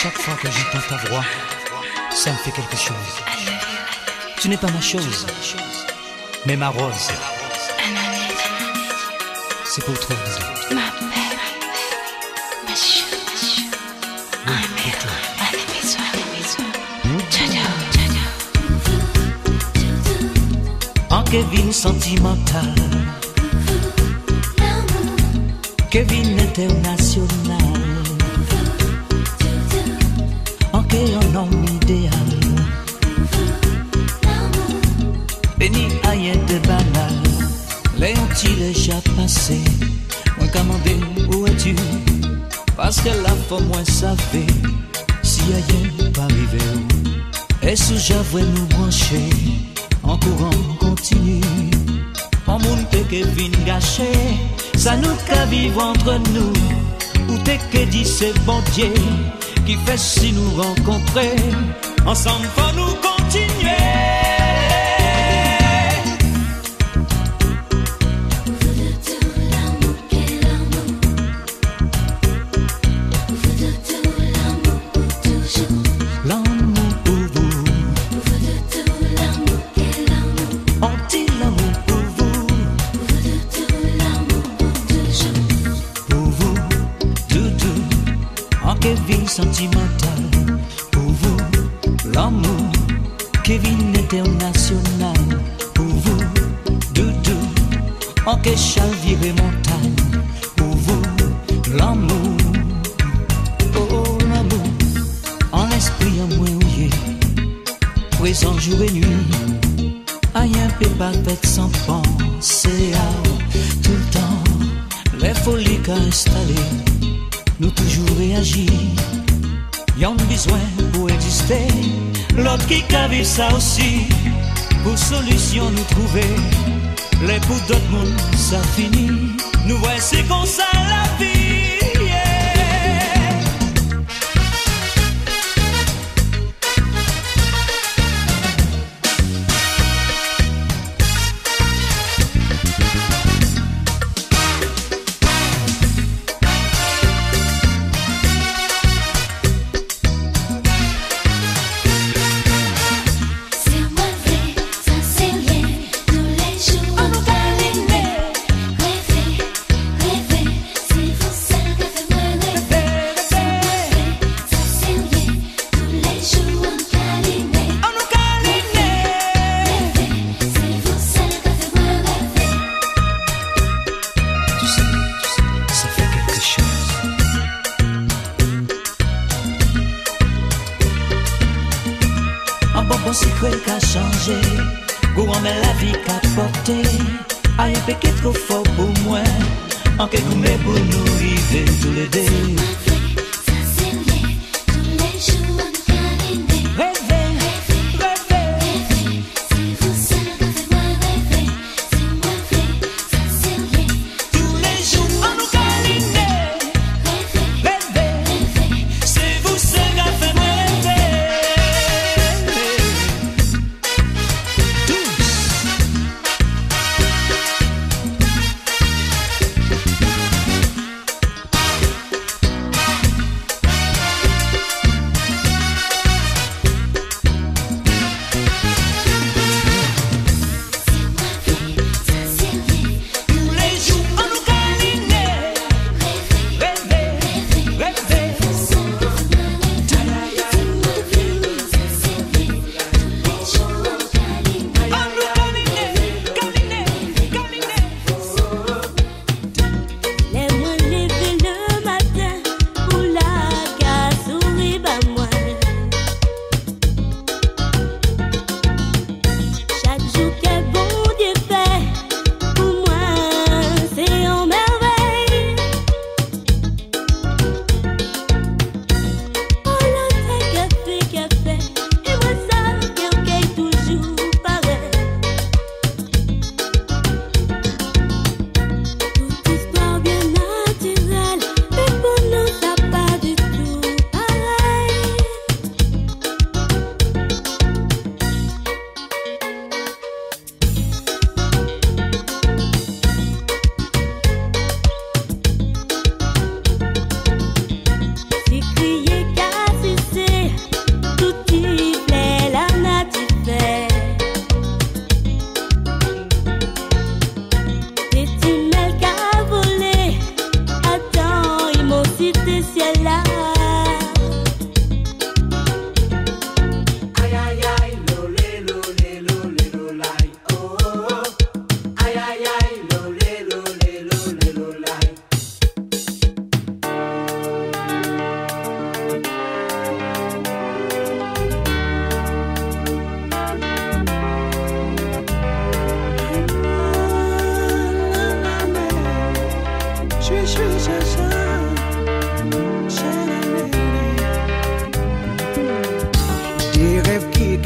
Chaque fois que j'entends ta voix, ça me fait quelque chose. Tu n'es pas ma chose, mais ma rose. C'est pour toi, désolé. Ma belle, ma chou, Oui, pour toi. allez, bisous. En Kevin sentimental, Kevin international, en un homme idéal, béni aïe de banal, les ont-ils déjà passé, moi commandé, où es-tu? Parce que la fois moi savait, si aïe pas arrivé, et sous j'avoue nous brancher, en courant continue, en monde que Kevin gâché, ça nous qu'à vivre entre nous, ou t'es que dit c'est bon Dieu, qui fait si nous rencontrer, ensemble faut nous continuer. Kevin sentimental, pour vous, l'amour, Kevin international, pour vous, doudou, en que chalvire montagne, pour vous, l'amour, oh l'amour, en esprit en moins ouillé, présent jour et nuit, rien peut pas être sans penser à tout le temps, les folies qu'a installées. Nous toujours réagir, y'en besoin pour exister. L'autre qui a vu ça aussi, pour solution nous trouver. Les pour d'autres mondes ça finit. Nous voici comme ça la vie. Yeah. Bon secret qu'a changé, gourmand mais la vie qu'a porté. Aïe péché trop fort pour moi, en quelque mais pour nous vivre tous les deux.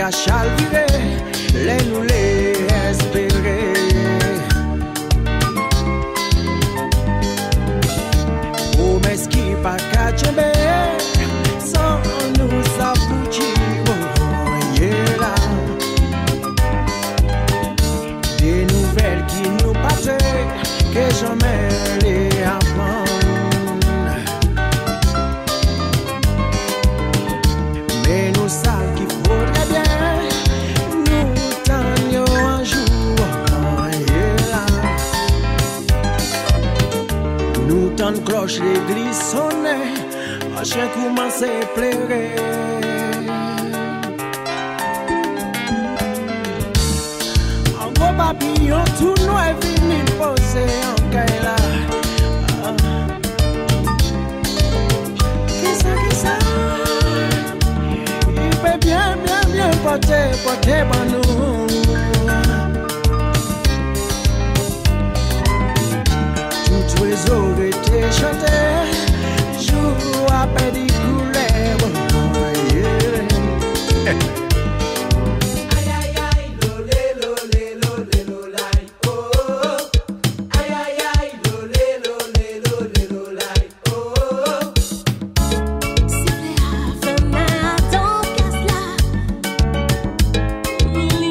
a chalviré, les nous les espérer. Promesse qui pas qu'à tomber, sans nous aboutir, là. Des nouvelles qui nous battaient, que jamais les apprendre. Mais nous savons qu'il faudrait bien nous tenions un jour, là. Nous tenions cloche l'église sonnait, un chien commençait à pleurer. Papillon tout noir venu poser en Kaila. Qui ça? Il fait bien porter par nous. Tout oiseau était chanté, jour après des couleurs. Really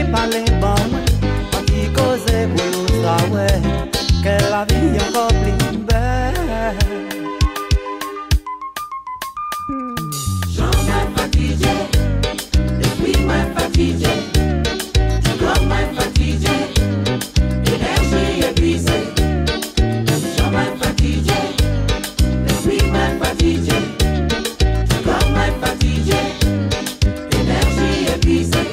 parler bon, pas qui cause pour nous savoir que la vie est encore plus belle. J'en ai fatigué, l'esprit m'a fatigué, du corps m'a fatigué, l'énergie est brisée. J'en ai fatigué, l'esprit m'a fatigué, du corps m'a fatigué, l'énergie est brisée.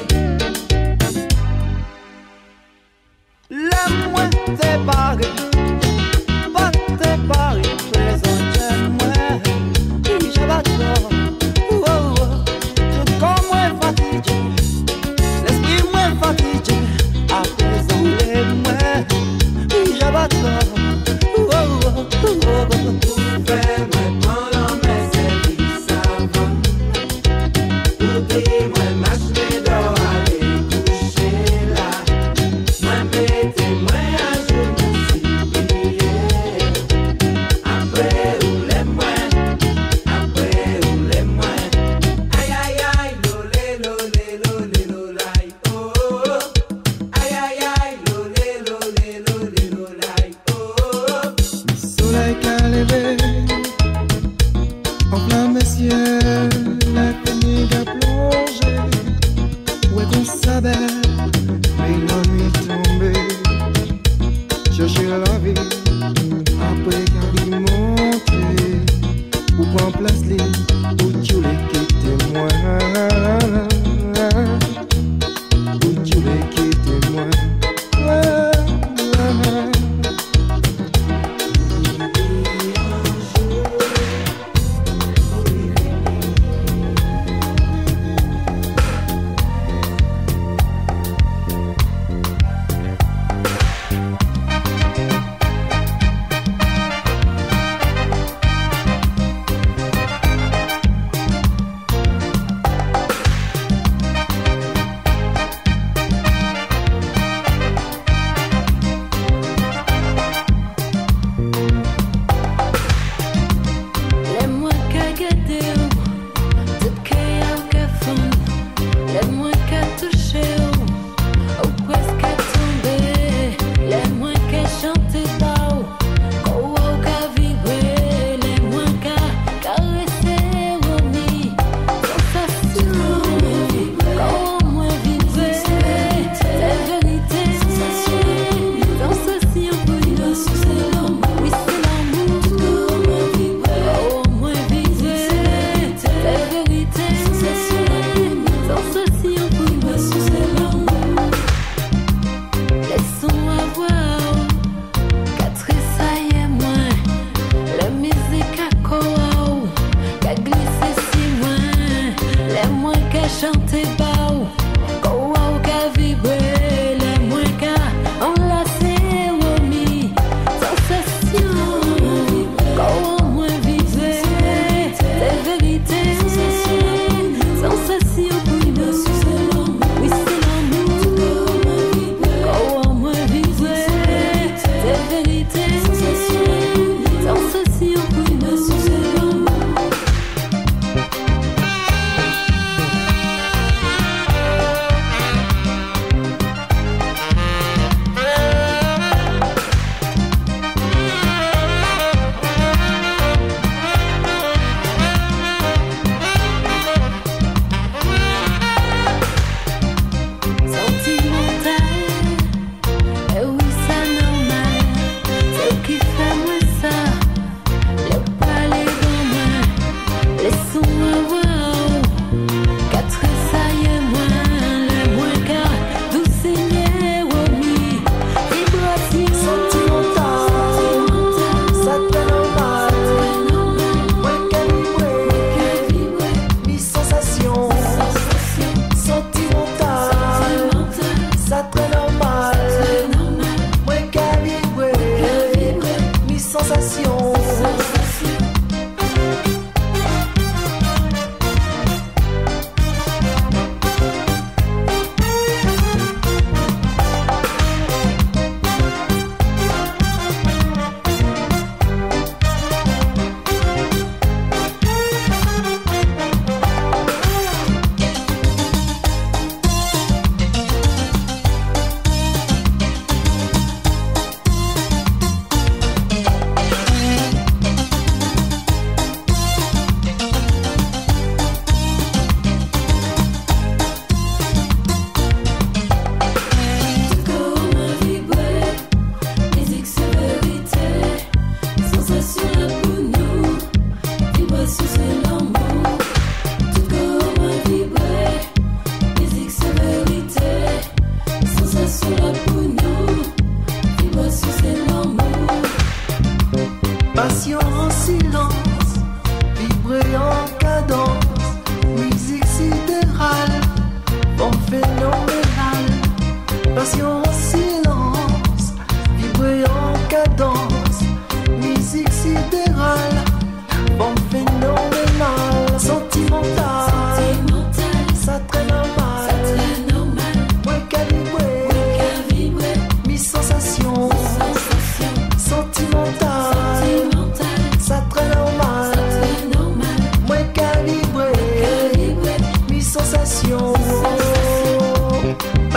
Le moins séparé, pas séparé, présent chez moi, oui, je vais t'en.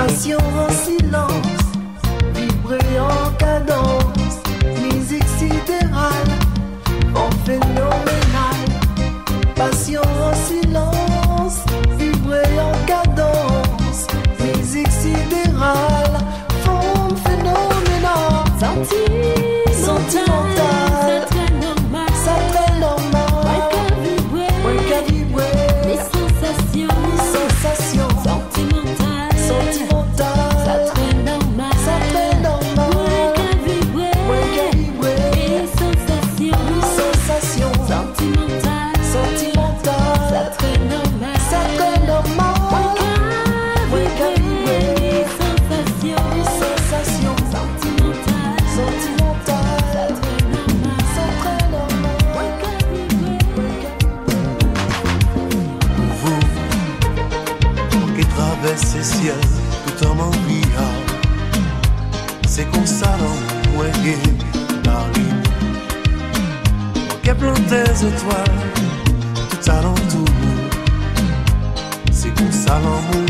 Passion en silence, vibrer en cadence, musique sidérale, en phénoménal. Passion en silence, vibrer en cadence, musique sidérale, forme phénoménale. Sentimental, ça très normal. Moins qu'à vibrer, les sensations sentimentales, ça très normal. Moins qu'à vibrer, les sensations sentimentales, ça très normal. Moins qu'à vibrer, les sensations sentimentales, ça très normal. Vous qui traversez ciel tout en m'enviant, c'est comme ça dans mon darling. Qui plante des étoiles tout alentour, c'est comme ça dans mon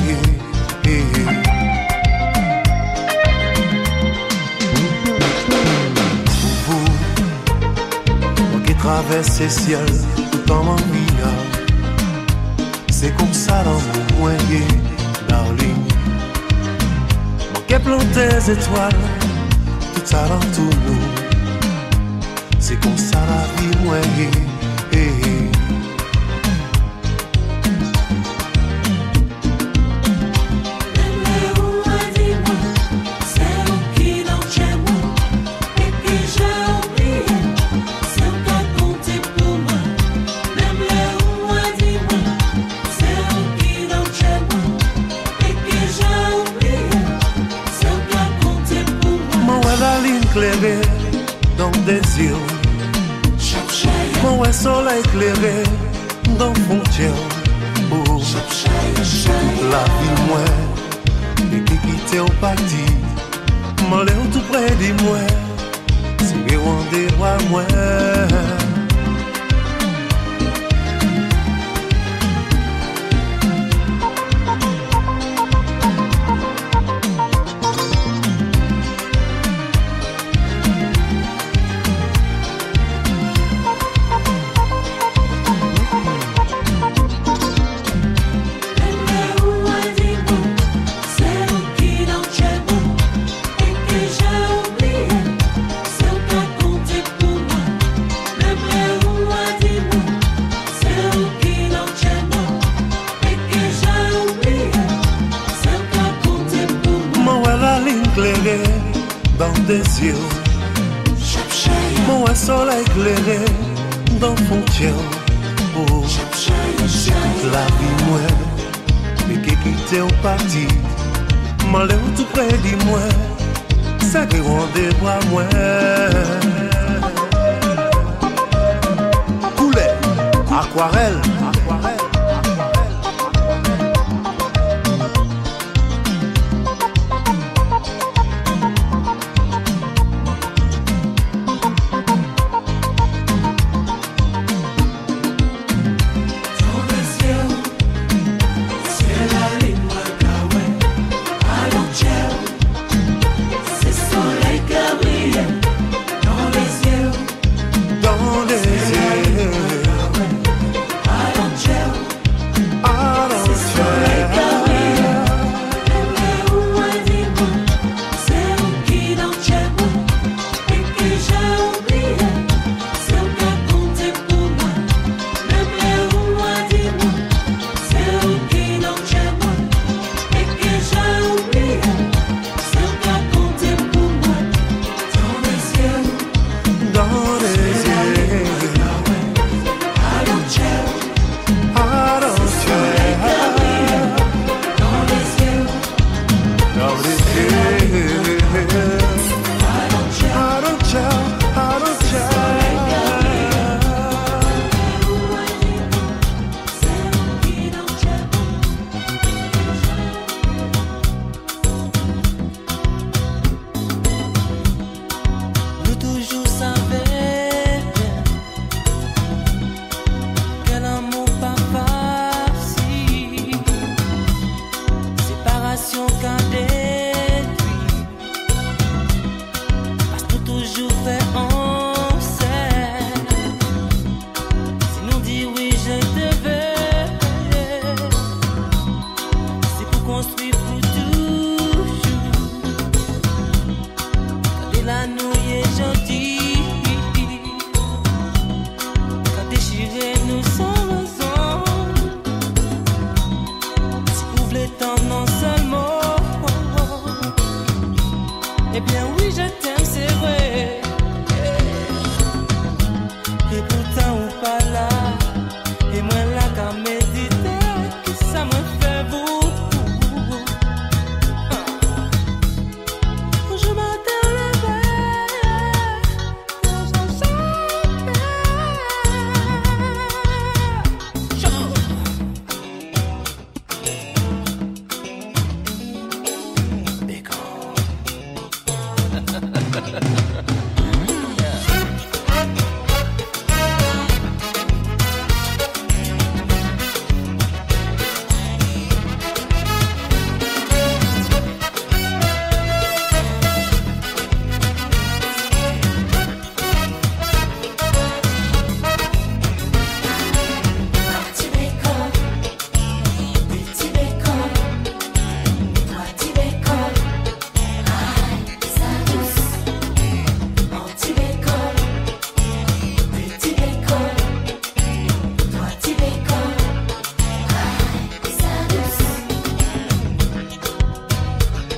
Vous qui traversez ciel tout en m'enviant, c'est comme ça dans mon moyen, darling. Moi qui plante des étoiles tout alentour nous, c'est comme ça la vie moyenne. Éclairé dans des yeux, mon soleil éclairé dans frontière. Oh, toute la vie moi, et qui quitte au parti, m'en l'air tout près de moi, c'est que on dévoile moi. Dans des yeux, mon soleil éclairé dans frontière. Oh, c'est toute la vie moi, mais qui quitte au parti, m'en l'air tout près de moi, c'est que on dévoile moi. Couleur, aquarelle. Dans les yeux,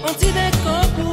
On dit des corps pour